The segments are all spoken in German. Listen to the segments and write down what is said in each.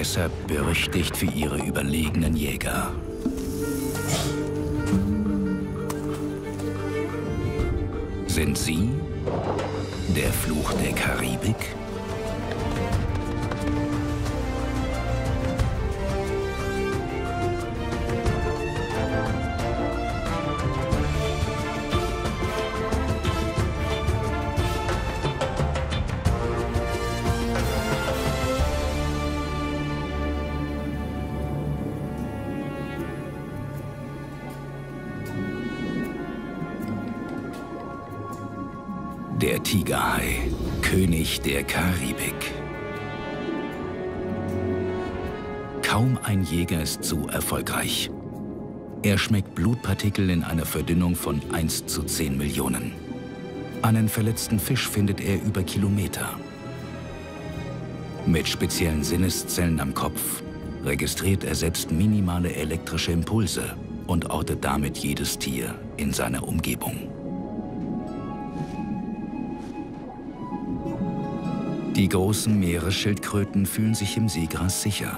deshalb berüchtigt für ihre überlegenen Jäger. Sind sie der Fluch der Karibik? Der Tigerhai, König der Karibik. Kaum ein Jäger ist so erfolgreich. Er schmeckt Blutpartikel in einer Verdünnung von 1 zu 10 Millionen. Einen verletzten Fisch findet er über Kilometer. Mit speziellen Sinneszellen am Kopf registriert er selbst minimale elektrische Impulse und ortet damit jedes Tier in seiner Umgebung. Die großen Meeresschildkröten fühlen sich im Seegras sicher.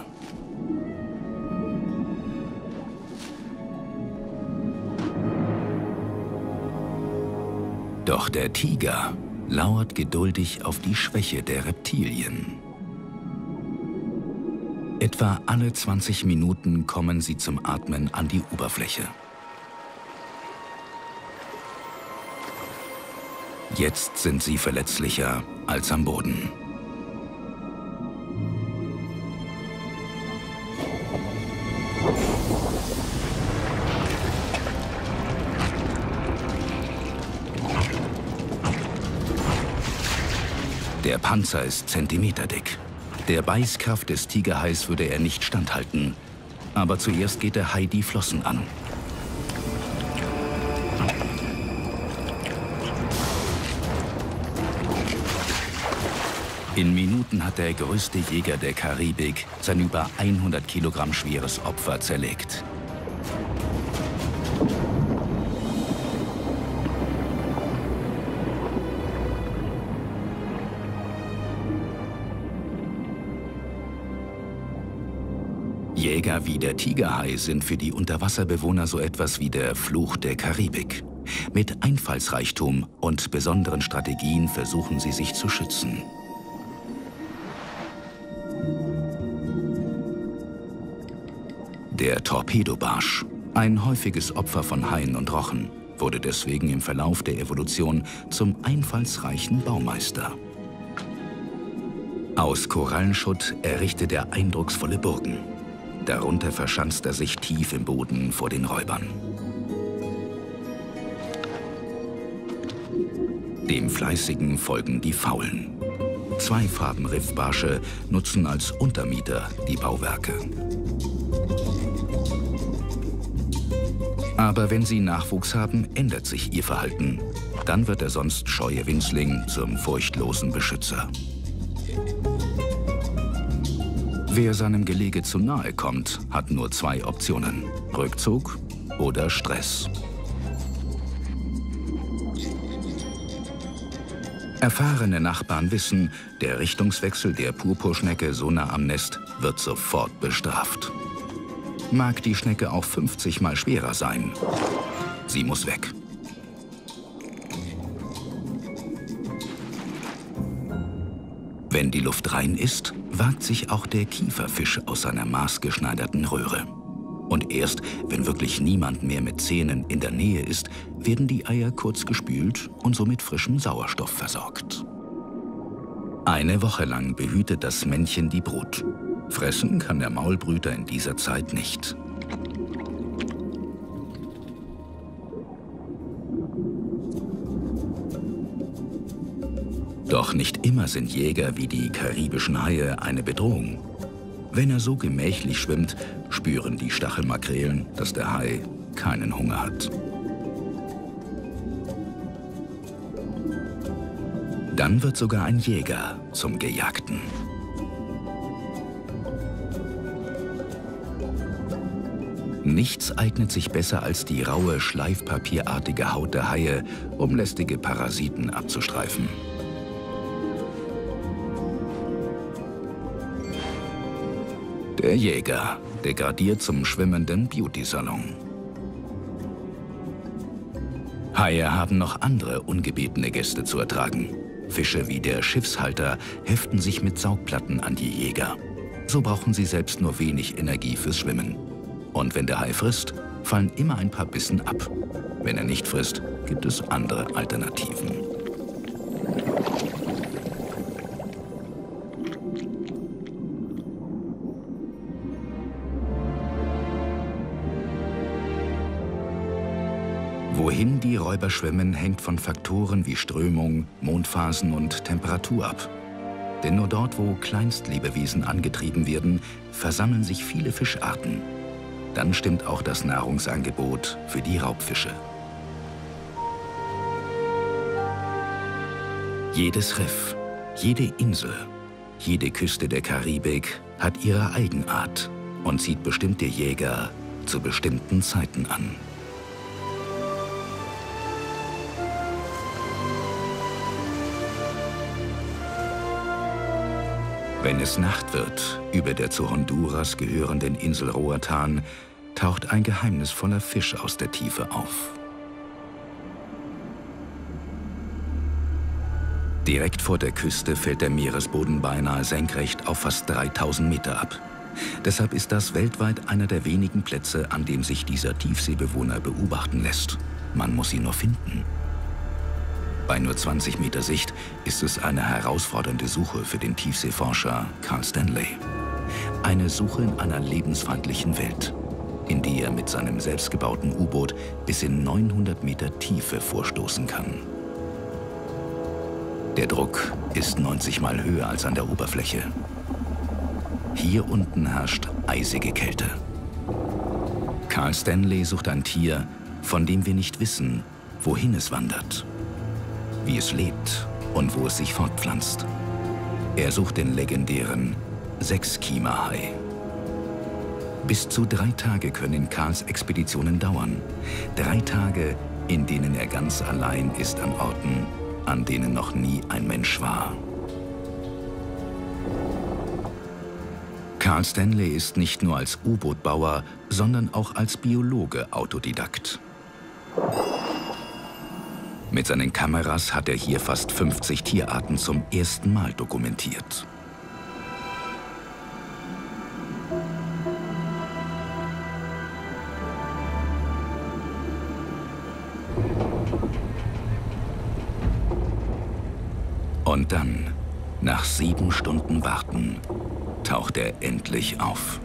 Doch der Tiger lauert geduldig auf die Schwäche der Reptilien. Etwa alle 20 Minuten kommen sie zum Atmen an die Oberfläche. Jetzt sind sie verletzlicher als am Boden. Der Panzer ist zentimeterdick. Der Beißkraft des Tigerhais würde er nicht standhalten. Aber zuerst geht der Hai die Flossen an. In Minuten hat der größte Jäger der Karibik sein über 100 Kilogramm schweres Opfer zerlegt. Jäger wie der Tigerhai sind für die Unterwasserbewohner so etwas wie der Fluch der Karibik. Mit Einfallsreichtum und besonderen Strategien versuchen sie sich zu schützen. Der Torpedobarsch, ein häufiges Opfer von Haien und Rochen, wurde deswegen im Verlauf der Evolution zum einfallsreichen Baumeister. Aus Korallenschutt errichtet er eindrucksvolle Burgen. Darunter verschanzt er sich tief im Boden vor den Räubern. Dem Fleißigen folgen die Faulen. Zweifarben-Riffbarsche nutzen als Untermieter die Bauwerke. Aber wenn sie Nachwuchs haben, ändert sich ihr Verhalten. Dann wird der sonst scheue Winzling zum furchtlosen Beschützer. Wer seinem Gelege zu nahe kommt, hat nur 2 Optionen: Rückzug oder Stress. Erfahrene Nachbarn wissen, der Richtungswechsel der Purpurschnecke so nah am Nest wird sofort bestraft. Mag die Schnecke auch 50 Mal schwerer sein, sie muss weg. Wenn die Luft rein ist, wagt sich auch der Kieferfisch aus seiner maßgeschneiderten Röhre. Und erst, wenn wirklich niemand mehr mit Zähnen in der Nähe ist, werden die Eier kurz gespült und so mit frischem Sauerstoff versorgt. Eine Woche lang behütet das Männchen die Brut. Fressen kann der Maulbrüter in dieser Zeit nicht. Doch nicht immer sind Jäger wie die karibischen Haie eine Bedrohung. Wenn er so gemächlich schwimmt, spüren die Stachelmakrelen, dass der Hai keinen Hunger hat. Dann wird sogar ein Jäger zum Gejagten. Nichts eignet sich besser als die raue, schleifpapierartige Haut der Haie, um lästige Parasiten abzustreifen. Der Jäger, degradiert zum schwimmenden Beauty-Salon. Haie haben noch andere ungebetene Gäste zu ertragen. Fische wie der Schiffshalter heften sich mit Saugplatten an die Jäger. So brauchen sie selbst nur wenig Energie fürs Schwimmen. Und wenn der Hai frisst, fallen immer ein paar Bissen ab. Wenn er nicht frisst, gibt es andere Alternativen. Wohin die Räuber schwimmen, hängt von Faktoren wie Strömung, Mondphasen und Temperatur ab. Denn nur dort, wo Kleinstlebewesen angetrieben werden, versammeln sich viele Fischarten. Dann stimmt auch das Nahrungsangebot für die Raubfische. Jedes Riff, jede Insel, jede Küste der Karibik hat ihre Eigenart und zieht bestimmte Jäger zu bestimmten Zeiten an. Wenn es Nacht wird, über der zu Honduras gehörenden Insel Roatán, taucht ein geheimnisvoller Fisch aus der Tiefe auf. Direkt vor der Küste fällt der Meeresboden beinahe senkrecht auf fast 3000 Meter ab. Deshalb ist das weltweit einer der wenigen Plätze, an dem sich dieser Tiefseebewohner beobachten lässt. Man muss ihn nur finden. Bei nur 20 Meter Sicht ist es eine herausfordernde Suche für den Tiefseeforscher Carl Stanley. Eine Suche in einer lebensfeindlichen Welt, in die er mit seinem selbstgebauten U-Boot bis in 900 Meter Tiefe vorstoßen kann. Der Druck ist 90 Mal höher als an der Oberfläche. Hier unten herrscht eisige Kälte. Carl Stanley sucht ein Tier, von dem wir nicht wissen, wohin es wandert, wie es lebt und wo es sich fortpflanzt. Er sucht den legendären Sechskiemerhai. Bis zu 3 Tage können Carls Expeditionen dauern. 3 Tage, in denen er ganz allein ist an Orten, an denen noch nie ein Mensch war. Carl Stanley ist nicht nur als U-Boot-Bauer, sondern auch als Biologe Autodidakt. Mit seinen Kameras hat er hier fast 50 Tierarten zum ersten Mal dokumentiert. Und dann, nach 7 Stunden Warten, taucht er endlich auf.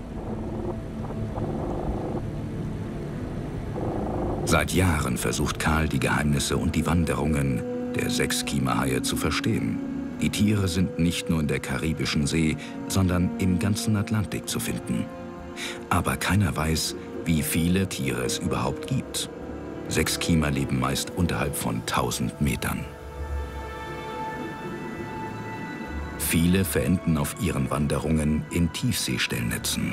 Seit Jahren versucht Carl, die Geheimnisse und die Wanderungen der Sechskiemerhaie zu verstehen. Die Tiere sind nicht nur in der Karibischen See, sondern im ganzen Atlantik zu finden. Aber keiner weiß, wie viele Tiere es überhaupt gibt. Sechskiemer leben meist unterhalb von 1000 Metern. Viele verenden auf ihren Wanderungen in Tiefseestellnetzen.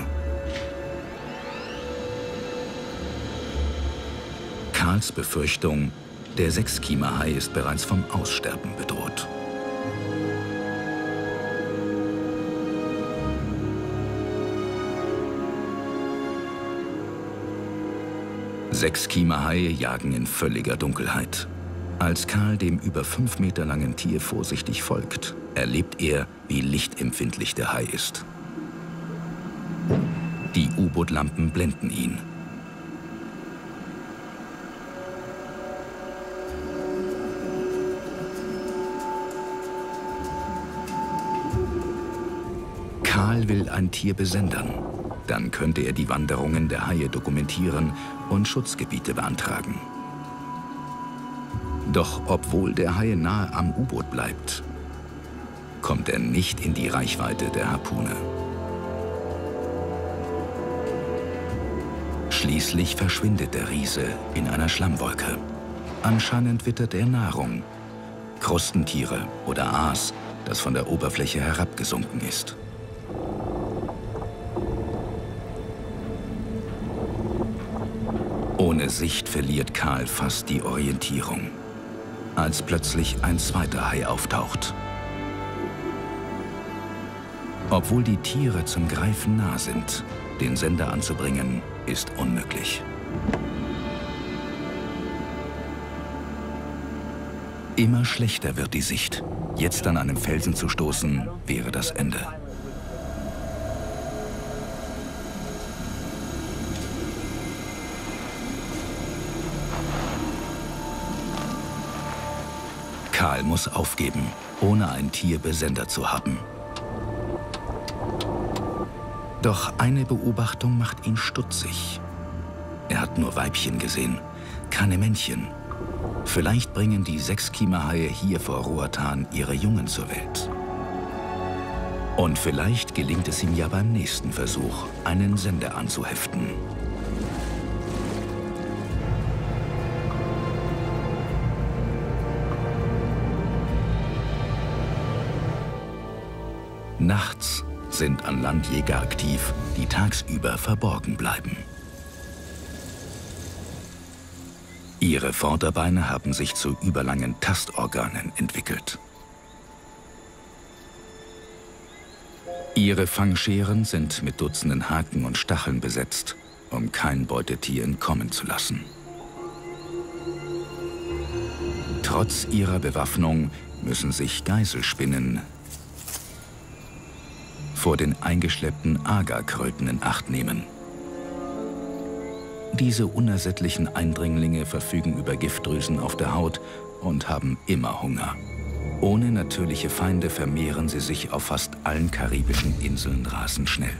Carls Befürchtung, der Sechskiemerhai ist bereits vom Aussterben bedroht. Sechskiemerhaie jagen in völliger Dunkelheit. Als Carl dem über 5 Meter langen Tier vorsichtig folgt, erlebt er, wie lichtempfindlich der Hai ist. Die U-Boot-Lampen blenden ihn. Carl will ein Tier besendern. Dann könnte er die Wanderungen der Haie dokumentieren und Schutzgebiete beantragen. Doch obwohl der Hai nahe am U-Boot bleibt, kommt er nicht in die Reichweite der Harpune. Schließlich verschwindet der Riese in einer Schlammwolke. Anscheinend wittert er Nahrung, Krustentiere oder Aas, das von der Oberfläche herabgesunken ist. Ohne Sicht verliert Carl fast die Orientierung, als plötzlich ein zweiter Hai auftaucht. Obwohl die Tiere zum Greifen nah sind, den Sender anzubringen, ist unmöglich. Immer schlechter wird die Sicht. Jetzt an einem Felsen zu stoßen, wäre das Ende. Karl muss aufgeben, ohne ein Tier besendet zu haben. Doch eine Beobachtung macht ihn stutzig. Er hat nur Weibchen gesehen, keine Männchen. Vielleicht bringen die Sechskiemerhaie hier vor Roatan ihre Jungen zur Welt. Und vielleicht gelingt es ihm ja beim nächsten Versuch, einen Sender anzuheften. Nachts sind an Land Jäger aktiv, die tagsüber verborgen bleiben. Ihre Vorderbeine haben sich zu überlangen Tastorganen entwickelt. Ihre Fangscheren sind mit Dutzenden Haken und Stacheln besetzt, um kein Beutetier entkommen zu lassen. Trotz ihrer Bewaffnung müssen sich Geiselspinnen vor den eingeschleppten Agerkröten in Acht nehmen. Diese unersättlichen Eindringlinge verfügen über Giftdrüsen auf der Haut und haben immer Hunger. Ohne natürliche Feinde vermehren sie sich auf fast allen karibischen Inseln rasend schnell.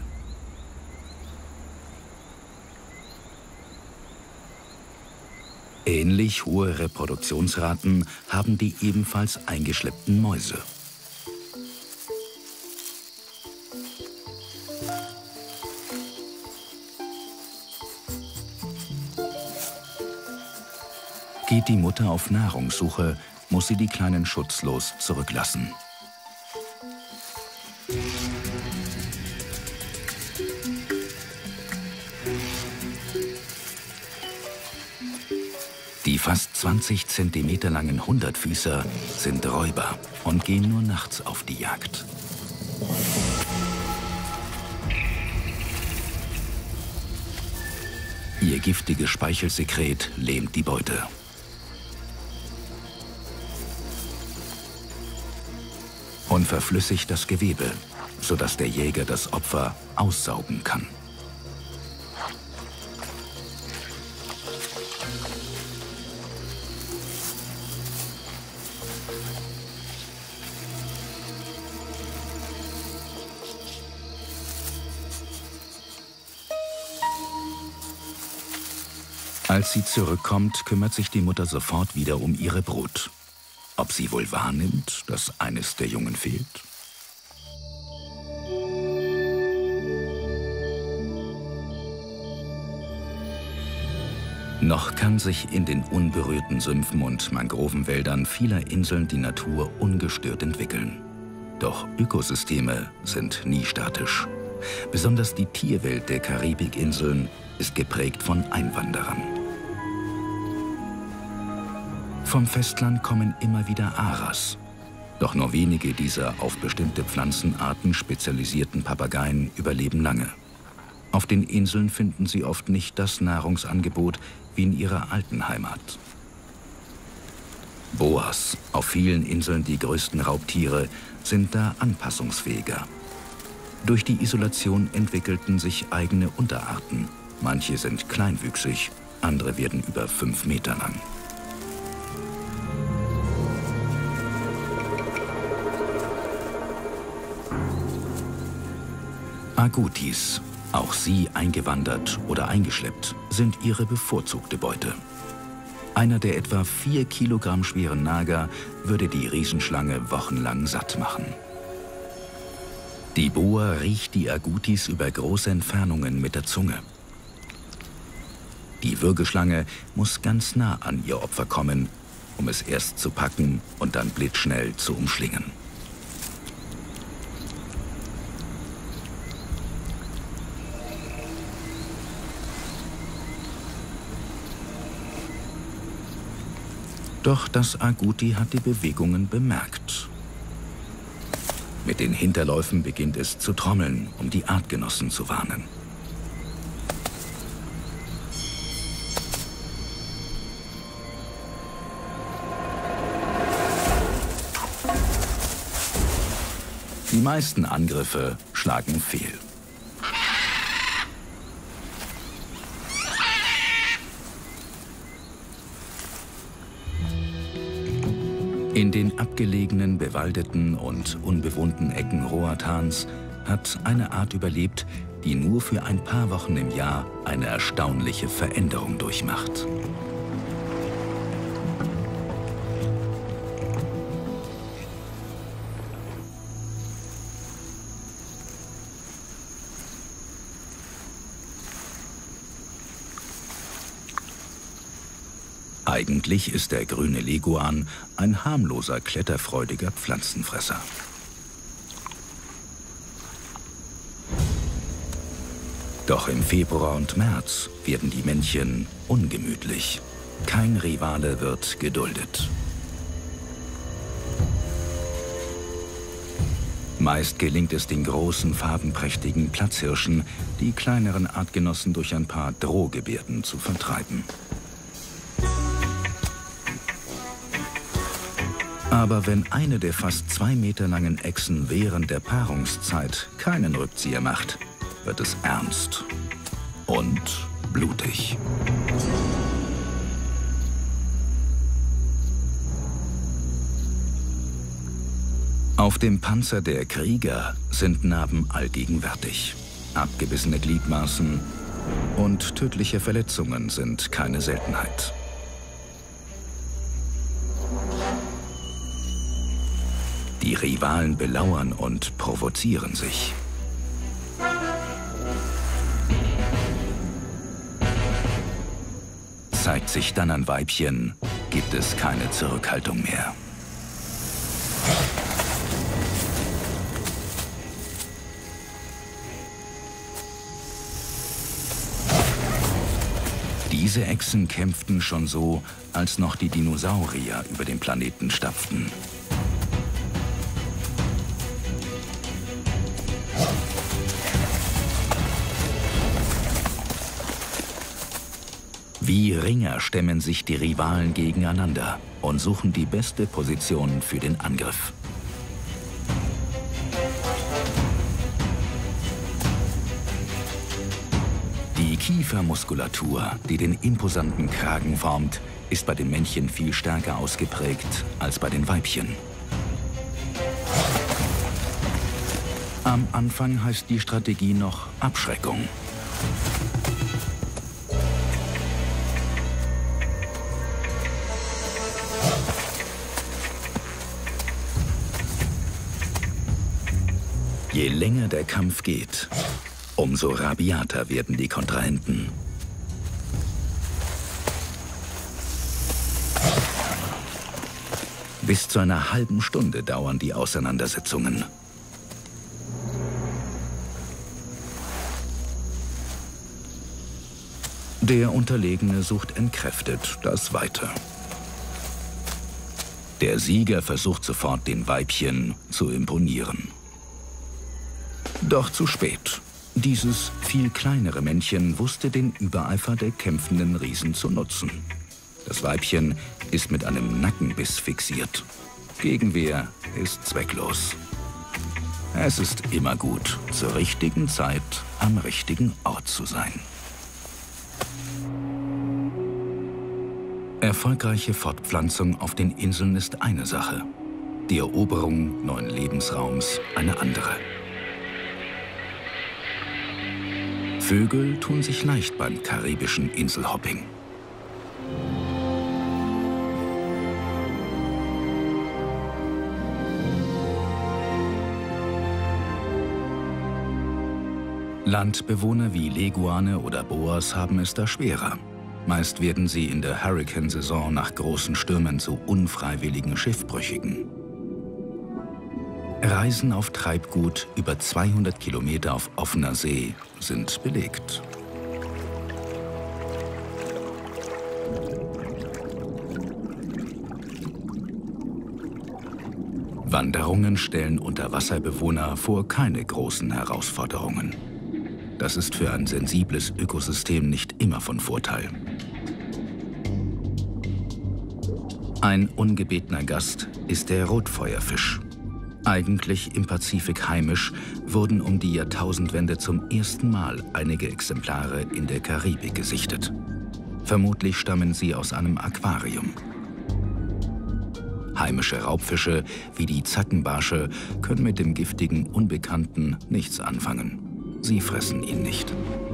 Ähnlich hohe Reproduktionsraten haben die ebenfalls eingeschleppten Mäuse. Geht die Mutter auf Nahrungssuche, muss sie die Kleinen schutzlos zurücklassen. Die fast 20 Zentimeter langen Hundertfüßer sind Räuber und gehen nur nachts auf die Jagd. Ihr giftiges Speichelsekret lähmt die Beute. Und verflüssigt das Gewebe, sodass der Jäger das Opfer aussaugen kann. Als sie zurückkommt, kümmert sich die Mutter sofort wieder um ihre Brut. Ob sie wohl wahrnimmt, dass eines der Jungen fehlt? Noch kann sich in den unberührten Sümpfen und Mangrovenwäldern vieler Inseln die Natur ungestört entwickeln. Doch Ökosysteme sind nie statisch. Besonders die Tierwelt der Karibikinseln ist geprägt von Einwanderern. Vom Festland kommen immer wieder Aras. Doch nur wenige dieser auf bestimmte Pflanzenarten spezialisierten Papageien überleben lange. Auf den Inseln finden sie oft nicht das Nahrungsangebot wie in ihrer alten Heimat. Boas, auf vielen Inseln die größten Raubtiere, sind da anpassungsfähiger. Durch die Isolation entwickelten sich eigene Unterarten. Manche sind kleinwüchsig, andere werden über 5 Meter lang. Agutis, auch sie eingewandert oder eingeschleppt, sind ihre bevorzugte Beute. Einer der etwa 4 Kilogramm schweren Nager würde die Riesenschlange wochenlang satt machen. Die Boa riecht die Agutis über große Entfernungen mit der Zunge. Die Würgeschlange muss ganz nah an ihr Opfer kommen, um es erst zu packen und dann blitzschnell zu umschlingen. Doch das Aguti hat die Bewegungen bemerkt. Mit den Hinterläufen beginnt es zu trommeln, um die Artgenossen zu warnen. Die meisten Angriffe schlagen fehl. In den abgelegenen, bewaldeten und unbewohnten Ecken Roathans hat eine Art überlebt, die nur für ein paar Wochen im Jahr eine erstaunliche Veränderung durchmacht. Eigentlich ist der grüne Leguan ein harmloser, kletterfreudiger Pflanzenfresser. Doch im Februar und März werden die Männchen ungemütlich. Kein Rivale wird geduldet. Meist gelingt es den großen, farbenprächtigen Platzhirschen, die kleineren Artgenossen durch ein paar Drohgebärden zu vertreiben. Aber wenn eine der fast 2 Meter langen Echsen während der Paarungszeit keinen Rückzieher macht, wird es ernst und blutig. Auf dem Panzer der Krieger sind Narben allgegenwärtig. Abgebissene Gliedmaßen und tödliche Verletzungen sind keine Seltenheit. Die Rivalen belauern und provozieren sich. Zeigt sich dann ein Weibchen, gibt es keine Zurückhaltung mehr. Diese Echsen kämpften schon so, als noch die Dinosaurier über den Planeten stapften. Wie Ringer stemmen sich die Rivalen gegeneinander und suchen die beste Position für den Angriff. Die Kiefermuskulatur, die den imposanten Kragen formt, ist bei den Männchen viel stärker ausgeprägt als bei den Weibchen. Am Anfang heißt die Strategie noch Abschreckung. Je länger der Kampf geht, umso rabiater werden die Kontrahenten. Bis zu einer halben Stunde dauern die Auseinandersetzungen. Der Unterlegene sucht entkräftet das Weite. Der Sieger versucht sofort, den Weibchen zu imponieren. Doch zu spät. Dieses viel kleinere Männchen wusste den Übereifer der kämpfenden Riesen zu nutzen. Das Weibchen ist mit einem Nackenbiss fixiert. Gegenwehr ist zwecklos. Es ist immer gut, zur richtigen Zeit am richtigen Ort zu sein. Erfolgreiche Fortpflanzung auf den Inseln ist eine Sache, die Eroberung neuen Lebensraums eine andere. Vögel tun sich leicht beim karibischen Inselhopping. Landbewohner wie Leguane oder Boas haben es da schwerer. Meist werden sie in der Hurrikansaison nach großen Stürmen zu unfreiwilligen Schiffbrüchigen. Reisen auf Treibgut über 200 Kilometer auf offener See sind belegt. Wanderungen stellen Unterwasserbewohner vor keine großen Herausforderungen. Das ist für ein sensibles Ökosystem nicht immer von Vorteil. Ein ungebetener Gast ist der Rotfeuerfisch. Eigentlich im Pazifik heimisch, wurden um die Jahrtausendwende zum ersten Mal einige Exemplare in der Karibik gesichtet. Vermutlich stammen sie aus einem Aquarium. Heimische Raubfische wie die Zackenbarsche können mit dem giftigen Unbekannten nichts anfangen. Sie fressen ihn nicht.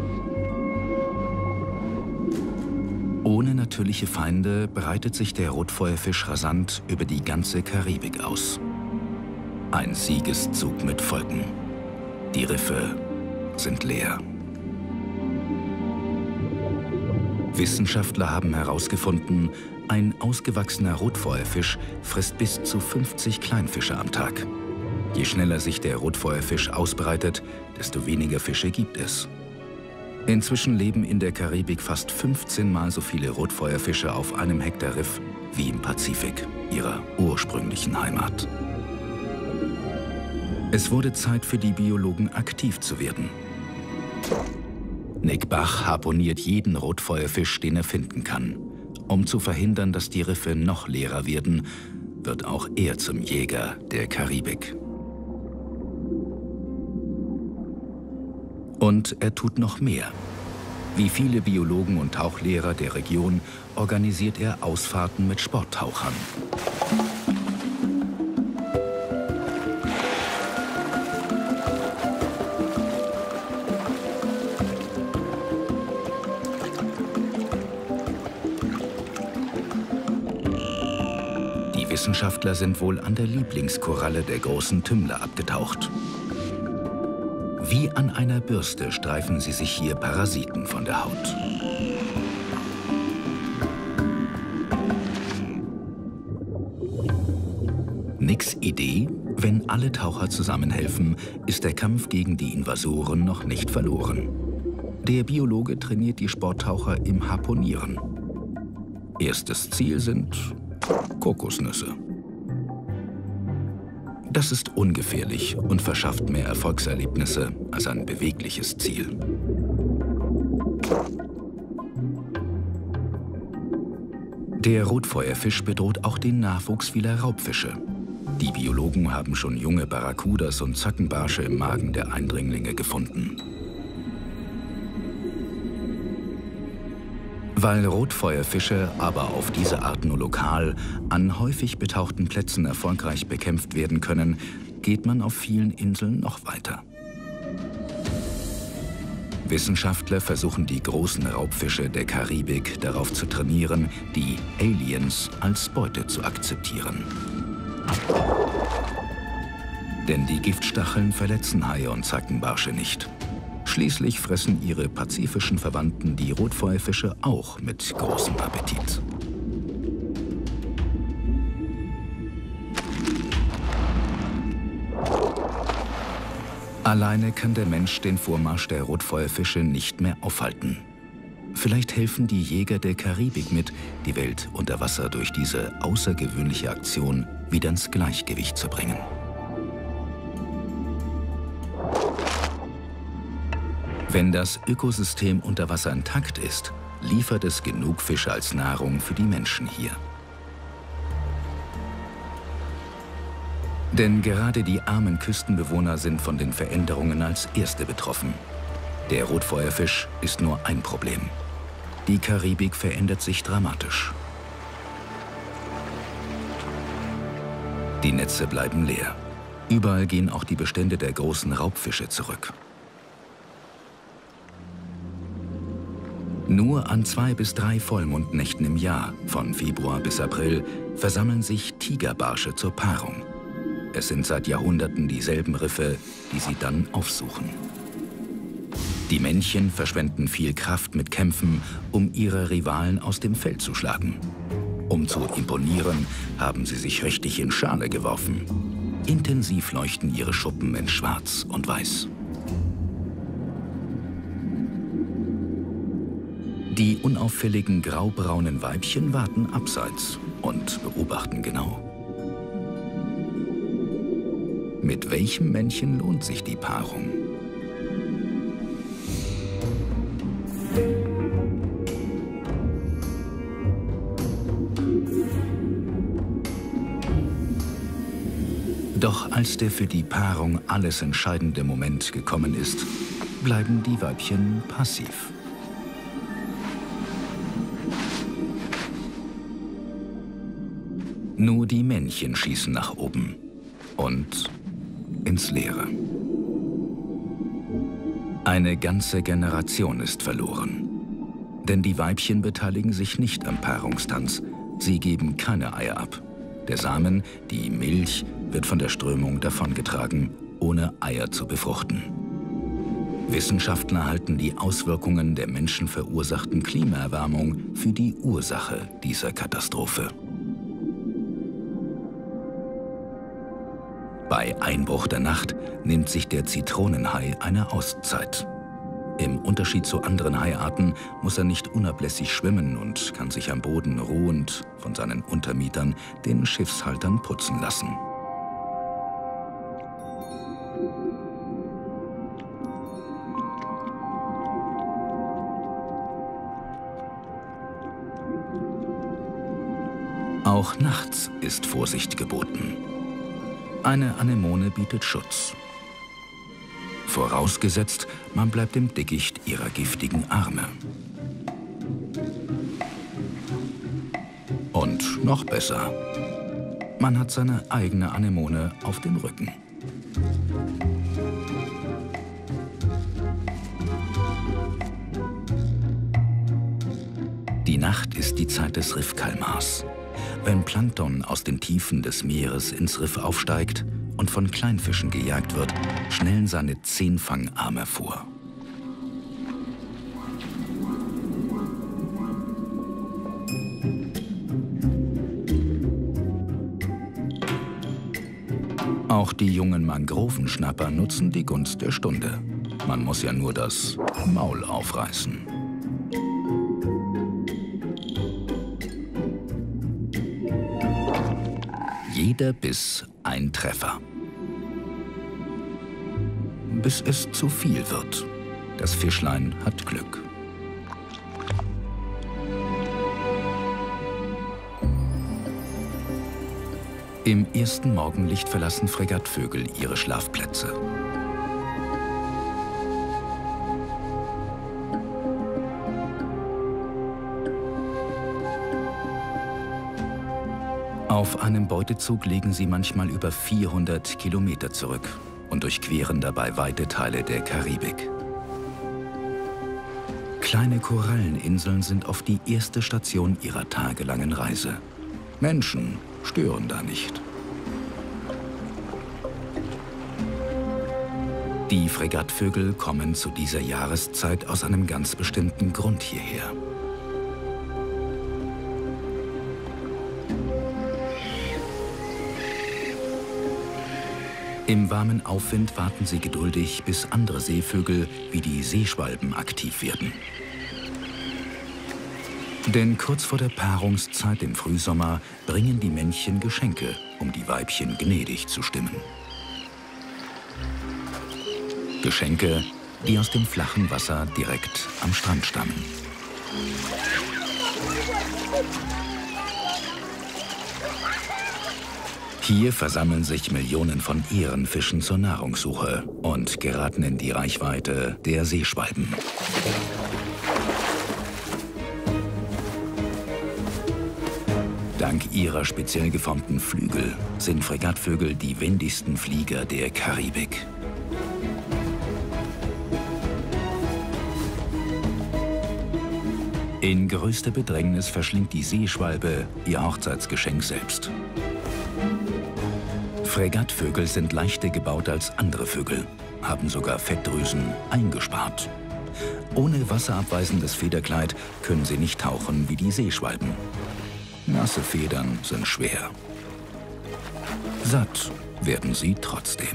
Ohne natürliche Feinde breitet sich der Rotfeuerfisch rasant über die ganze Karibik aus. Ein Siegeszug mit Folgen. Die Riffe sind leer. Wissenschaftler haben herausgefunden, ein ausgewachsener Rotfeuerfisch frisst bis zu 50 Kleinfische am Tag. Je schneller sich der Rotfeuerfisch ausbreitet, desto weniger Fische gibt es. Inzwischen leben in der Karibik fast 15 Mal so viele Rotfeuerfische auf einem Hektar Riff wie im Pazifik, ihrer ursprünglichen Heimat. Es wurde Zeit für die Biologen, aktiv zu werden. Nick Bach harpuniert jeden Rotfeuerfisch, den er finden kann. Um zu verhindern, dass die Riffe noch leerer werden, wird auch er zum Jäger der Karibik. Und er tut noch mehr. Wie viele Biologen und Tauchlehrer der Region organisiert er Ausfahrten mit Sporttauchern. Die Wissenschaftler sind wohl an der Lieblingskoralle der großen Tümmler abgetaucht. Wie an einer Bürste streifen sie sich hier Parasiten von der Haut. Nicks Idee: Wenn alle Taucher zusammenhelfen, ist der Kampf gegen die Invasoren noch nicht verloren. Der Biologe trainiert die Sporttaucher im Harpunieren. Erstes Ziel sind Kokosnüsse. Das ist ungefährlich und verschafft mehr Erfolgserlebnisse als ein bewegliches Ziel. Der Rotfeuerfisch bedroht auch den Nachwuchs vieler Raubfische. Die Biologen haben schon junge Barracudas und Zackenbarsche im Magen der Eindringlinge gefunden. Weil Rotfeuerfische aber auf diese Art nur lokal an häufig betauchten Plätzen erfolgreich bekämpft werden können, geht man auf vielen Inseln noch weiter. Wissenschaftler versuchen die großen Raubfische der Karibik darauf zu trainieren, die Aliens als Beute zu akzeptieren. Denn die Giftstacheln verletzen Haie und Zackenbarsche nicht. Schließlich fressen ihre pazifischen Verwandten die Rotfeuerfische auch mit großem Appetit. Alleine kann der Mensch den Vormarsch der Rotfeuerfische nicht mehr aufhalten. Vielleicht helfen die Jäger der Karibik mit, die Welt unter Wasser durch diese außergewöhnliche Aktion wieder ins Gleichgewicht zu bringen. Wenn das Ökosystem unter Wasser intakt ist, liefert es genug Fische als Nahrung für die Menschen hier. Denn gerade die armen Küstenbewohner sind von den Veränderungen als Erste betroffen. Der Rotfeuerfisch ist nur ein Problem. Die Karibik verändert sich dramatisch. Die Netze bleiben leer. Überall gehen auch die Bestände der großen Raubfische zurück. Nur an 2 bis 3 Vollmondnächten im Jahr, von Februar bis April, versammeln sich Tigerbarsche zur Paarung. Es sind seit Jahrhunderten dieselben Riffe, die sie dann aufsuchen. Die Männchen verschwenden viel Kraft mit Kämpfen, um ihre Rivalen aus dem Feld zu schlagen. Um zu imponieren, haben sie sich richtig in Schale geworfen. Intensiv leuchten ihre Schuppen in Schwarz und Weiß. Die unauffälligen graubraunen Weibchen warten abseits und beobachten genau. Mit welchem Männchen lohnt sich die Paarung? Doch als der für die Paarung alles entscheidende Moment gekommen ist, bleiben die Weibchen passiv. Nur die Männchen schießen nach oben und ins Leere. Eine ganze Generation ist verloren. Denn die Weibchen beteiligen sich nicht am Paarungstanz. Sie geben keine Eier ab. Der Samen, die Milch, wird von der Strömung davongetragen, ohne Eier zu befruchten. Wissenschaftler halten die Auswirkungen der menschenverursachten Klimaerwärmung für die Ursache dieser Katastrophe. Bei Einbruch der Nacht nimmt sich der Zitronenhai eine Auszeit. Im Unterschied zu anderen Haiarten muss er nicht unablässig schwimmen und kann sich am Boden ruhend von seinen Untermietern, den Schiffshaltern, putzen lassen. Auch nachts ist Vorsicht geboten. Eine Anemone bietet Schutz. Vorausgesetzt, man bleibt im Dickicht ihrer giftigen Arme. Und noch besser, man hat seine eigene Anemone auf dem Rücken. Die Nacht ist die Zeit des Riffkalmars. Wenn Plankton aus den Tiefen des Meeres ins Riff aufsteigt und von Kleinfischen gejagt wird, schnellen seine 10 Fangarme vor. Auch die jungen Mangrovenschnapper nutzen die Gunst der Stunde. Man muss ja nur das Maul aufreißen. Jeder Biss ein Treffer. Bis es zu viel wird. Das Fischlein hat Glück. Im ersten Morgenlicht verlassen Fregattvögel ihre Schlafplätze. Auf einem Beutezug legen sie manchmal über 400 Kilometer zurück und durchqueren dabei weite Teile der Karibik. Kleine Koralleninseln sind oft die erste Station ihrer tagelangen Reise. Menschen stören da nicht. Die Fregattvögel kommen zu dieser Jahreszeit aus einem ganz bestimmten Grund hierher. Im warmen Aufwind warten sie geduldig, bis andere Seevögel wie die Seeschwalben aktiv werden. Denn kurz vor der Paarungszeit im Frühsommer bringen die Männchen Geschenke, um die Weibchen gnädig zu stimmen. Geschenke, die aus dem flachen Wasser direkt am Strand stammen. Hier versammeln sich Millionen von Ehrenfischen zur Nahrungssuche und geraten in die Reichweite der Seeschwalben. Dank ihrer speziell geformten Flügel sind Fregattvögel die wendigsten Flieger der Karibik. In größter Bedrängnis verschlingt die Seeschwalbe ihr Hochzeitsgeschenk selbst. Fregattvögel sind leichter gebaut als andere Vögel, haben sogar Fettdrüsen eingespart. Ohne wasserabweisendes Federkleid können sie nicht tauchen wie die Seeschwalben. Nasse Federn sind schwer. Satt werden sie trotzdem.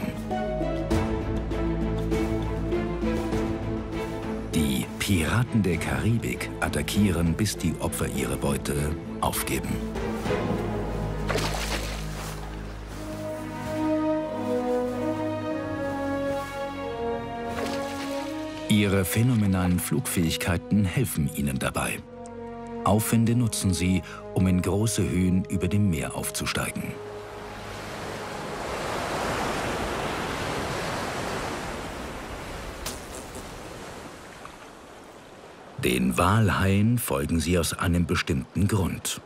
Die Piraten der Karibik attackieren, bis die Opfer ihre Beute aufgeben. Ihre phänomenalen Flugfähigkeiten helfen ihnen dabei. Aufwinde nutzen sie, um in große Höhen über dem Meer aufzusteigen. Den Walhaien folgen sie aus einem bestimmten Grund.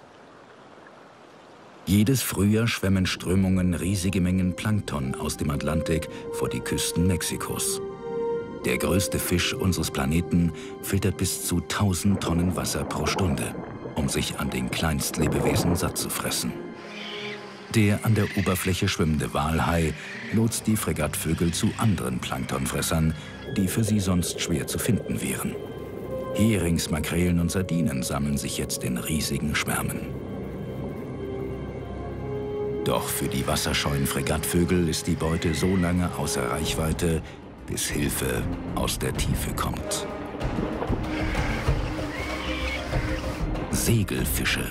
Jedes Frühjahr schwemmen Strömungen riesige Mengen Plankton aus dem Atlantik vor die Küsten Mexikos. Der größte Fisch unseres Planeten filtert bis zu 1000 Tonnen Wasser pro Stunde, um sich an den Kleinstlebewesen satt zu fressen. Der an der Oberfläche schwimmende Walhai lotst die Fregattvögel zu anderen Planktonfressern, die für sie sonst schwer zu finden wären. Herings, Makrelen und Sardinen sammeln sich jetzt in riesigen Schwärmen. Doch für die wasserscheuen Fregattvögel ist die Beute so lange außer Reichweite, bis Hilfe aus der Tiefe kommt. Segelfische.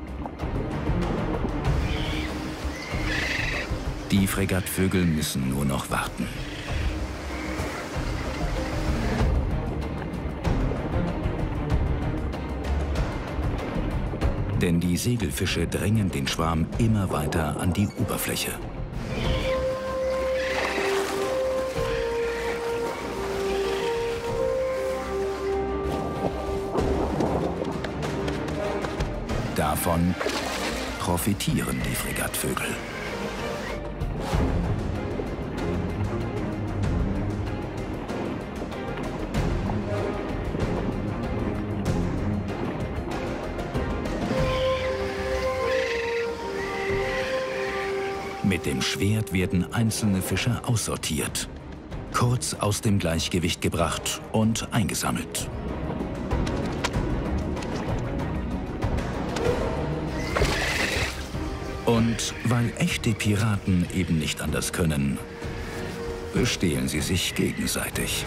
Die Fregattvögel müssen nur noch warten. Denn die Segelfische drängen den Schwarm immer weiter an die Oberfläche. Davon profitieren die Fregattvögel. Mit dem Schwert werden einzelne Fische aussortiert, kurz aus dem Gleichgewicht gebracht und eingesammelt. Und weil echte Piraten eben nicht anders können, bestehlen sie sich gegenseitig.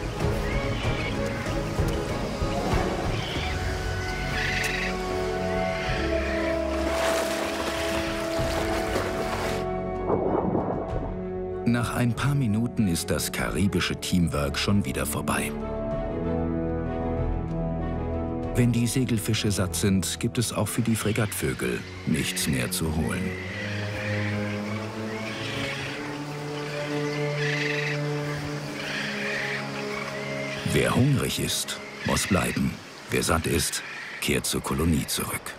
Nach ein paar Minuten ist das karibische Teamwork schon wieder vorbei. Wenn die Segelfische satt sind, gibt es auch für die Fregattvögel nichts mehr zu holen. Wer hungrig ist, muss bleiben. Wer satt ist, kehrt zur Kolonie zurück.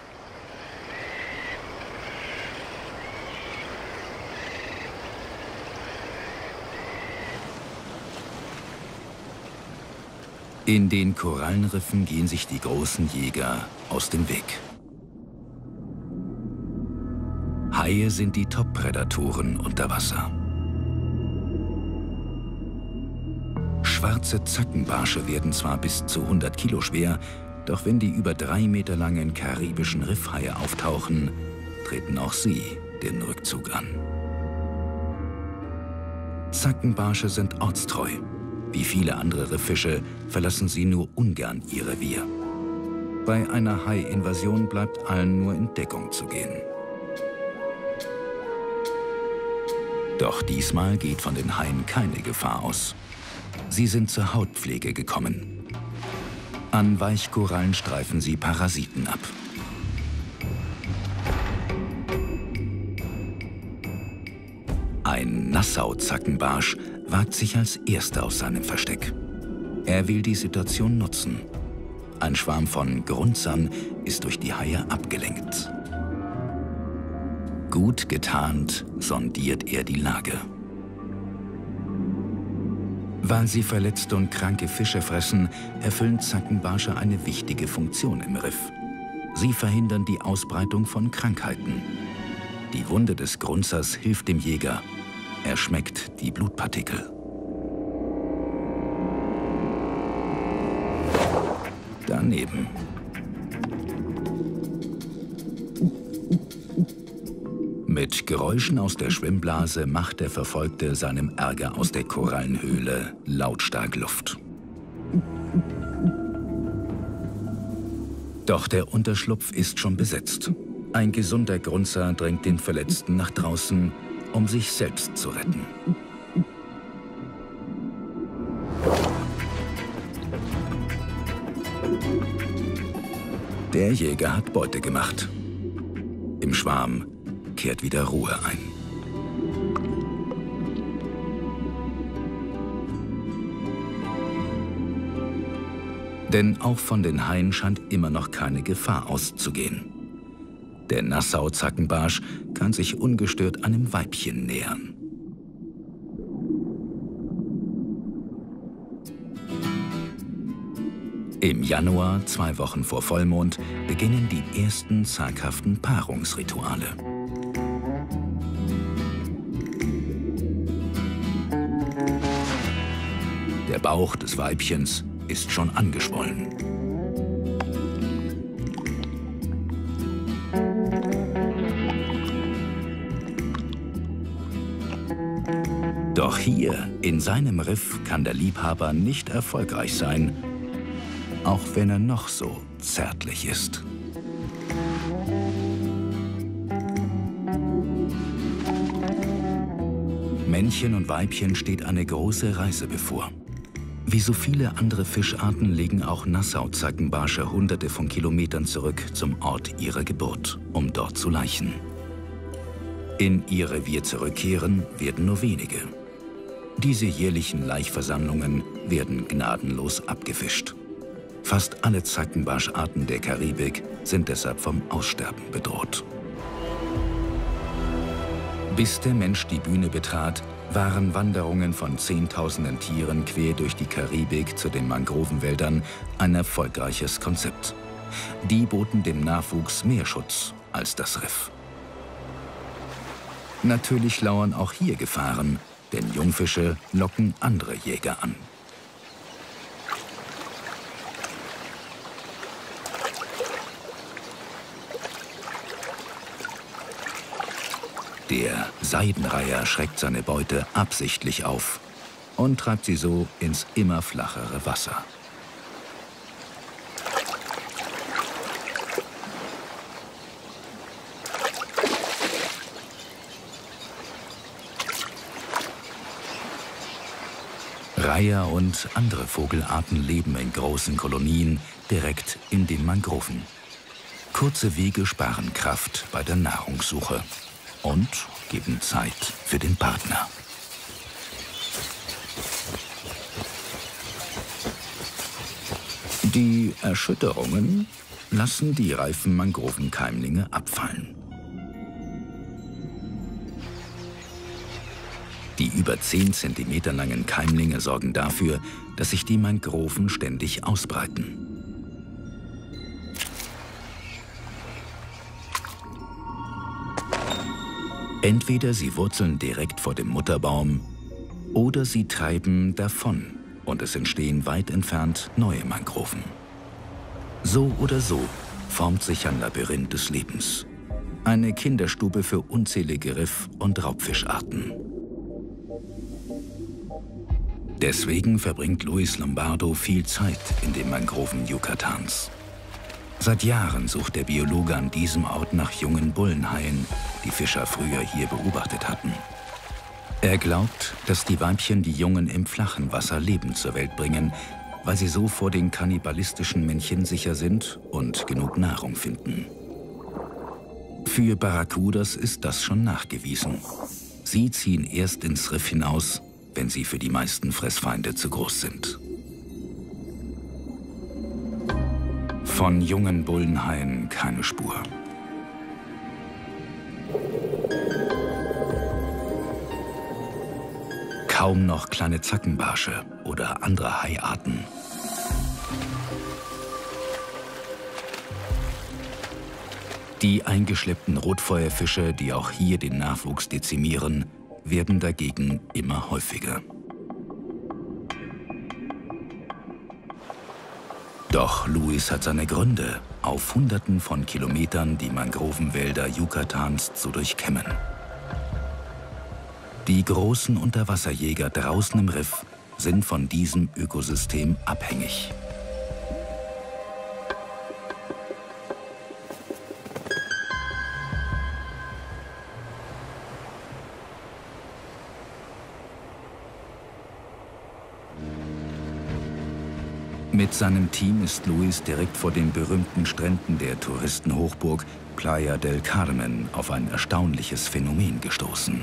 In den Korallenriffen gehen sich die großen Jäger aus dem Weg. Haie sind die Top-Prädatoren unter Wasser. Schwarze Zackenbarsche werden zwar bis zu 100 Kilo schwer, doch wenn die über 3 Meter langen karibischen Riffhaie auftauchen, treten auch sie den Rückzug an. Zackenbarsche sind ortstreu. Wie viele andere Rifffische verlassen sie nur ungern ihr Revier. Bei einer Hai-Invasion bleibt allen nur in Deckung zu gehen. Doch diesmal geht von den Haien keine Gefahr aus. Sie sind zur Hautpflege gekommen. An Weichkorallen streifen sie Parasiten ab. Ein Nassau-Zackenbarsch wagt sich als erster aus seinem Versteck. Er will die Situation nutzen. Ein Schwarm von Grunzern ist durch die Haie abgelenkt. Gut getarnt sondiert er die Lage. Weil sie verletzte und kranke Fische fressen, erfüllen Zackenbarsche eine wichtige Funktion im Riff. Sie verhindern die Ausbreitung von Krankheiten. Die Wunde des Grunzers hilft dem Jäger. Er schmeckt die Blutpartikel. Daneben. Mit Geräuschen aus der Schwimmblase macht der Verfolgte seinem Ärger aus der Korallenhöhle lautstark Luft. Doch der Unterschlupf ist schon besetzt. Ein gesunder Grunzer drängt den Verletzten nach draußen, um sich selbst zu retten. Der Jäger hat Beute gemacht. Im Schwarm kehrt wieder Ruhe ein. Denn auch von den Haien scheint immer noch keine Gefahr auszugehen. Der Nassau-Zackenbarsch kann sich ungestört einem Weibchen nähern. Im Januar, 2 Wochen vor Vollmond, beginnen die ersten zaghaften Paarungsrituale. Der Bauch des Weibchens ist schon angeschwollen. Doch hier, in seinem Riff, kann der Liebhaber nicht erfolgreich sein, auch wenn er noch so zärtlich ist. Männchen und Weibchen steht eine große Reise bevor. Wie so viele andere Fischarten legen auch Nassau-Zackenbarsche Hunderte von Kilometern zurück zum Ort ihrer Geburt, um dort zu laichen. In ihr Revier zurückkehren werden nur wenige. Diese jährlichen Laichversammlungen werden gnadenlos abgefischt. Fast alle Zackenbarscharten der Karibik sind deshalb vom Aussterben bedroht. Bis der Mensch die Bühne betrat, waren Wanderungen von Zehntausenden Tieren quer durch die Karibik zu den Mangrovenwäldern ein erfolgreiches Konzept. Die boten dem Nachwuchs mehr Schutz als das Riff. Natürlich lauern auch hier Gefahren, denn Jungfische locken andere Jäger an. Der Seidenreiher schreckt seine Beute absichtlich auf und treibt sie so ins immer flachere Wasser. Reiher und andere Vogelarten leben in großen Kolonien direkt in den Mangroven. Kurze Wege sparen Kraft bei der Nahrungssuche und geben Zeit für den Partner. Die Erschütterungen lassen die reifen Mangrovenkeimlinge abfallen. Die über 10 Zentimeter langen Keimlinge sorgen dafür, dass sich die Mangroven ständig ausbreiten. Entweder sie wurzeln direkt vor dem Mutterbaum oder sie treiben davon und es entstehen weit entfernt neue Mangroven. So oder so formt sich ein Labyrinth des Lebens. Eine Kinderstube für unzählige Riff- und Raubfischarten. Deswegen verbringt Luis Lombardo viel Zeit in den Mangroven Yucatans. Seit Jahren sucht der Biologe an diesem Ort nach jungen Bullenhaien, die Fischer früher hier beobachtet hatten. Er glaubt, dass die Weibchen die Jungen im flachen Wasser lebend zur Welt bringen, weil sie so vor den kannibalistischen Männchen sicher sind und genug Nahrung finden. Für Barracudas ist das schon nachgewiesen. Sie ziehen erst ins Riff hinaus, wenn sie für die meisten Fressfeinde zu groß sind. Von jungen Bullenhaien keine Spur. Kaum noch kleine Zackenbarsche oder andere Haiarten. Die eingeschleppten Rotfeuerfische, die auch hier den Nachwuchs dezimieren, werden dagegen immer häufiger. Doch Luis hat seine Gründe, auf Hunderten von Kilometern die Mangrovenwälder Yucatans zu durchkämmen. Die großen Unterwasserjäger draußen im Riff sind von diesem Ökosystem abhängig. Mit seinem Team ist Luis direkt vor den berühmten Stränden der Touristenhochburg Playa del Carmen auf ein erstaunliches Phänomen gestoßen.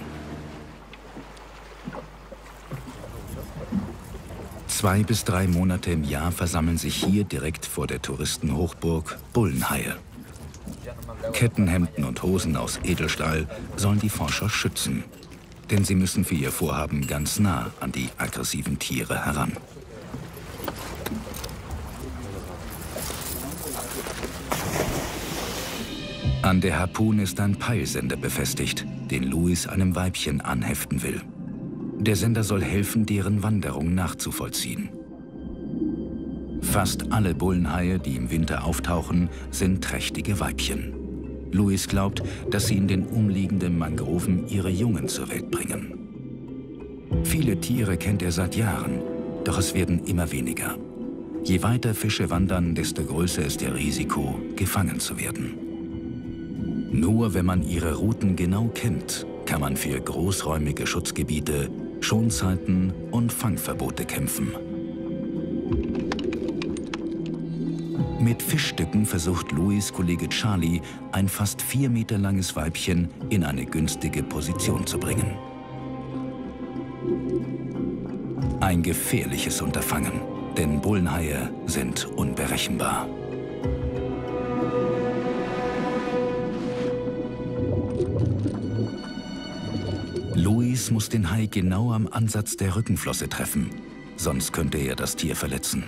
2 bis 3 Monate im Jahr versammeln sich hier direkt vor der Touristenhochburg Bullenhaie. Kettenhemden und Hosen aus Edelstahl sollen die Forscher schützen, denn sie müssen für ihr Vorhaben ganz nah an die aggressiven Tiere heran. An der Harpune ist ein Peilsender befestigt, den Luis einem Weibchen anheften will. Der Sender soll helfen, deren Wanderung nachzuvollziehen. Fast alle Bullenhaie, die im Winter auftauchen, sind trächtige Weibchen. Luis glaubt, dass sie in den umliegenden Mangroven ihre Jungen zur Welt bringen. Viele Tiere kennt er seit Jahren, doch es werden immer weniger. Je weiter Fische wandern, desto größer ist ihr Risiko, gefangen zu werden. Nur wenn man ihre Routen genau kennt, kann man für großräumige Schutzgebiete, Schonzeiten und Fangverbote kämpfen. Mit Fischstücken versucht Luis' Kollege Charlie, ein fast 4 Meter langes Weibchen in eine günstige Position zu bringen. Ein gefährliches Unterfangen, denn Bullenhaie sind unberechenbar. Luis muss den Hai genau am Ansatz der Rückenflosse treffen, sonst könnte er das Tier verletzen.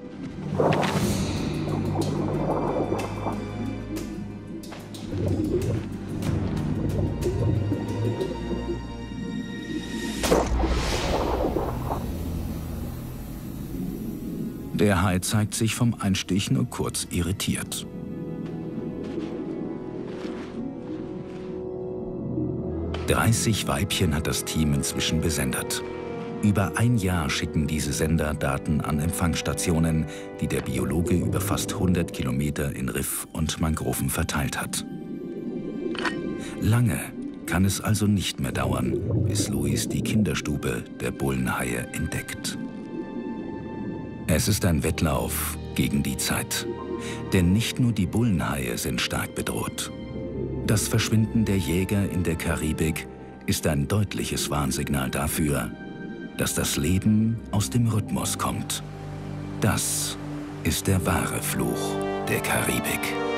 Der Hai zeigt sich vom Einstich nur kurz irritiert. "30 Weibchen hat das Team inzwischen besendet. Über ein Jahr schicken diese Sender Daten an Empfangsstationen, die der Biologe über fast 100 Kilometer in Riff und Mangroven verteilt hat. Lange kann es also nicht mehr dauern, bis Luis die Kinderstube der Bullenhaie entdeckt. Es ist ein Wettlauf gegen die Zeit, denn nicht nur die Bullenhaie sind stark bedroht. Das Verschwinden der Jäger in der Karibik ist ein deutliches Warnsignal dafür, dass das Leben aus dem Rhythmus kommt. Das ist der wahre Fluch der Karibik.